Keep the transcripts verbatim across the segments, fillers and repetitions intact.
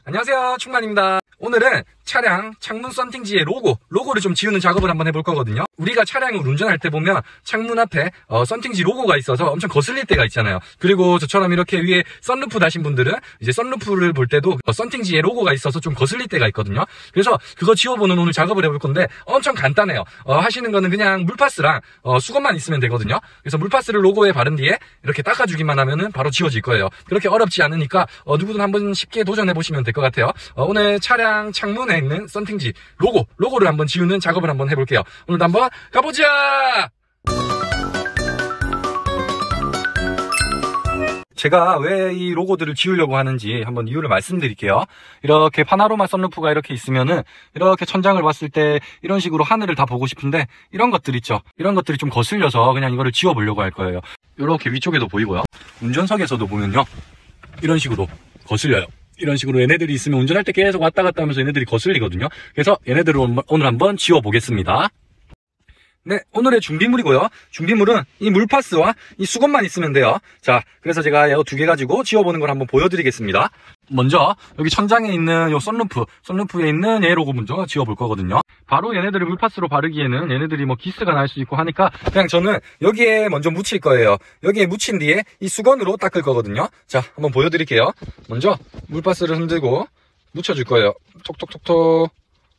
안녕하세요, 충만입니다. 오늘은 차량 창문 썬팅지의 로고, 로고를 좀 지우는 작업을 한번 해볼 거거든요. 우리가 차량을 운전할 때 보면 창문 앞에 어, 썬팅지 로고가 있어서 엄청 거슬릴 때가 있잖아요. 그리고 저처럼 이렇게 위에 썬루프 다신 분들은 이제 썬루프를 볼 때도 어, 썬팅지의 로고가 있어서 좀 거슬릴 때가 있거든요. 그래서 그거 지워보는 오늘 작업을 해볼 건데 엄청 간단해요. 어, 하시는 거는 그냥 물파스랑 어, 수건만 있으면 되거든요. 그래서 물파스를 로고에 바른 뒤에 이렇게 닦아주기만 하면은 바로 지워질 거예요. 그렇게 어렵지 않으니까 어, 누구든 한번 쉽게 도전해 보시면 될 것 같아요. 어, 오늘 차량 창문에 있는 썬팅지 로고, 로고를 한번 지우는 작업을 한번 해볼게요. 오늘도 한번 가보자! 제가 왜 이 로고들을 지우려고 하는지 한번 이유를 말씀드릴게요. 이렇게 파나로마 썬루프가 이렇게 있으면은 이렇게 천장을 봤을 때 이런 식으로 하늘을 다 보고 싶은데 이런 것들 있죠. 이런 것들이 좀 거슬려서 그냥 이거를 지워보려고 할 거예요. 이렇게 위쪽에도 보이고요. 운전석에서도 보면요. 이런 식으로 거슬려요. 이런 식으로 얘네들이 있으면 운전할 때 계속 왔다 갔다 하면서 얘네들이 거슬리거든요. 그래서 얘네들을 오늘 한번 지워보겠습니다. 네, 오늘의 준비물이고요. 준비물은 이 물파스와 이 수건만 있으면 돼요. 자, 그래서 제가 이 두 개 가지고 지워보는 걸 한번 보여드리겠습니다. 먼저 여기 천장에 있는 요 썬루프, 썬루프에 있는 얘 로고 먼저 지워볼 거거든요. 바로 얘네들을 물파스로 바르기에는 얘네들이 뭐 기스가 날 수 있고 하니까 그냥 저는 여기에 먼저 묻힐 거예요. 여기에 묻힌 뒤에 이 수건으로 닦을 거거든요. 자, 한번 보여드릴게요. 먼저 물파스를 흔들고 묻혀줄 거예요. 톡톡톡톡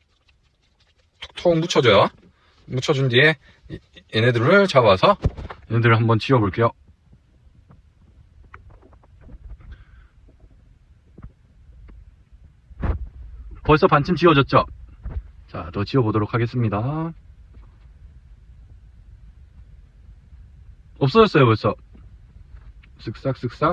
톡톡 묻혀줘요. 묻혀준 뒤에 얘네들을 잡아서 얘네들을 한번 지워볼게요. 벌써 반쯤 지워졌죠? 자, 더 지워보도록 하겠습니다. 없어졌어요, 벌써. 쓱싹, 쓱싹.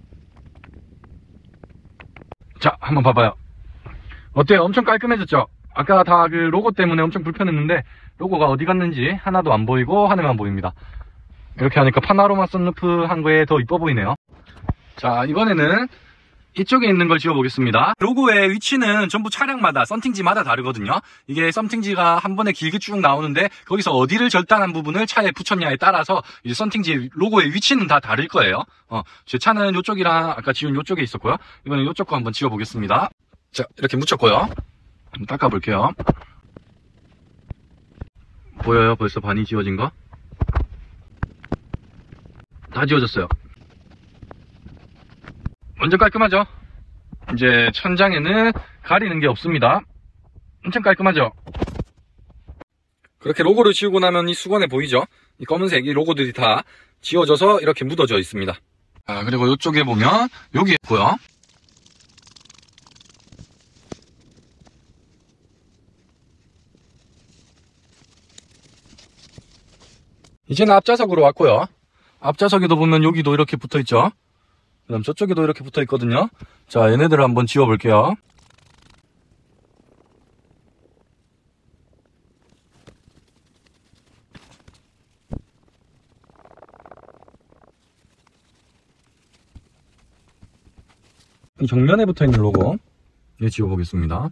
자, 한번 봐봐요. 어때요? 엄청 깔끔해졌죠? 아까 다 그 로고 때문에 엄청 불편했는데 로고가 어디 갔는지 하나도 안 보이고 하늘만 보입니다. 이렇게 하니까 파나로마 썬루프 한 거에 더 이뻐 보이네요. 자, 이번에는 이쪽에 있는 걸 지워보겠습니다. 로고의 위치는 전부 차량마다 썬팅지마다 다르거든요. 이게 썬팅지가 한 번에 길게 쭉 나오는데 거기서 어디를 절단한 부분을 차에 붙였냐에 따라서 이제 썬팅지 로고의 위치는 다 다를 거예요. 어, 제 차는 이쪽이랑 아까 지운 이쪽에 있었고요. 이번엔 이쪽 거 한번 지워보겠습니다. 자, 이렇게 묻혔고요. 한번 닦아볼게요. 보여요? 벌써 반이 지워진 거? 다 지워졌어요. 완전 깔끔하죠? 이제 천장에는 가리는 게 없습니다. 엄청 깔끔하죠? 그렇게 로고를 지우고 나면 이 수건에 보이죠? 이 검은색 이 로고들이 다 지워져서 이렇게 묻어져 있습니다. 아, 그리고 이쪽에 보면 여기 있고요. 이제는 앞좌석으로 왔고요. 앞좌석에도 보면 여기도 이렇게 붙어있죠. 그 다음 저쪽에도 이렇게 붙어있거든요. 자, 얘네들을 한번 지워볼게요. 이 정면에 붙어있는 로고 얘 지워보겠습니다.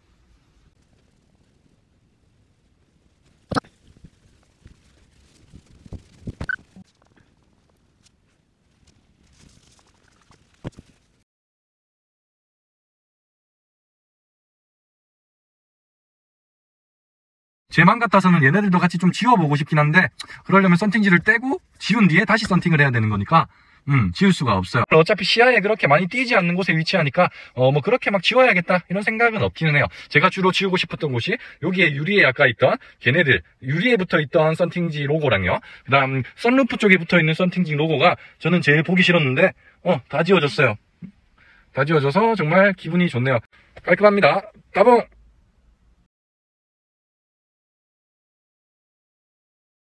제 맘 같아서는 얘네들도 같이 좀 지워보고 싶긴 한데 그러려면 썬팅지를 떼고 지운 뒤에 다시 썬팅을 해야 되는 거니까 음, 지울 수가 없어요. 어차피 시야에 그렇게 많이 띄지 않는 곳에 위치하니까 어, 뭐 그렇게 막 지워야겠다 이런 생각은 없기는 해요. 제가 주로 지우고 싶었던 곳이 여기에 유리에 아까 있던 걔네들 유리에 붙어있던 썬팅지 로고랑요. 그 다음 썬루프 쪽에 붙어있는 썬팅지 로고가 저는 제일 보기 싫었는데 어, 다 지워졌어요. 다 지워져서 정말 기분이 좋네요. 깔끔합니다. 따봉!